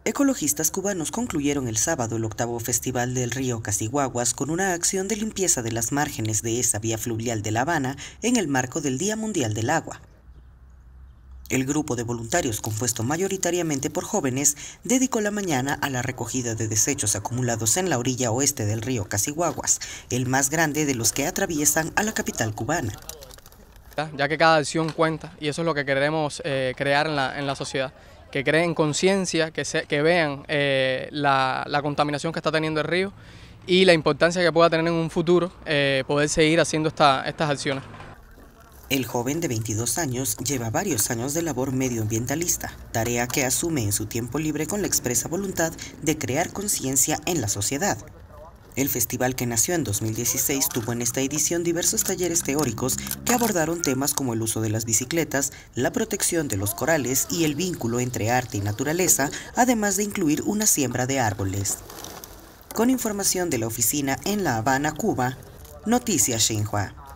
Ecologistas cubanos concluyeron el sábado el 8º Festival del Río Casiguaguas con una acción de limpieza de las márgenes de esa vía fluvial de La Habana en el marco del Día Mundial del Agua. El grupo de voluntarios, compuesto mayoritariamente por jóvenes, dedicó la mañana a la recogida de desechos acumulados en la orilla oeste del río Casiguaguas, el más grande de los que atraviesan a la capital cubana. Ya que cada acción cuenta, y eso es lo que queremos crear en la sociedad, que creen conciencia, que vean la contaminación que está teniendo el río y la importancia que pueda tener en un futuro poder seguir haciendo estas acciones. El joven de 22 años lleva varios años de labor medioambientalista, tarea que asume en su tiempo libre con la expresa voluntad de crear conciencia en la sociedad. El festival, que nació en 2016, tuvo en esta edición diversos talleres teóricos que abordaron temas como el uso de las bicicletas, la protección de los corales y el vínculo entre arte y naturaleza, además de incluir una siembra de árboles. Con información de la oficina en La Habana, Cuba, Noticias Xinhua.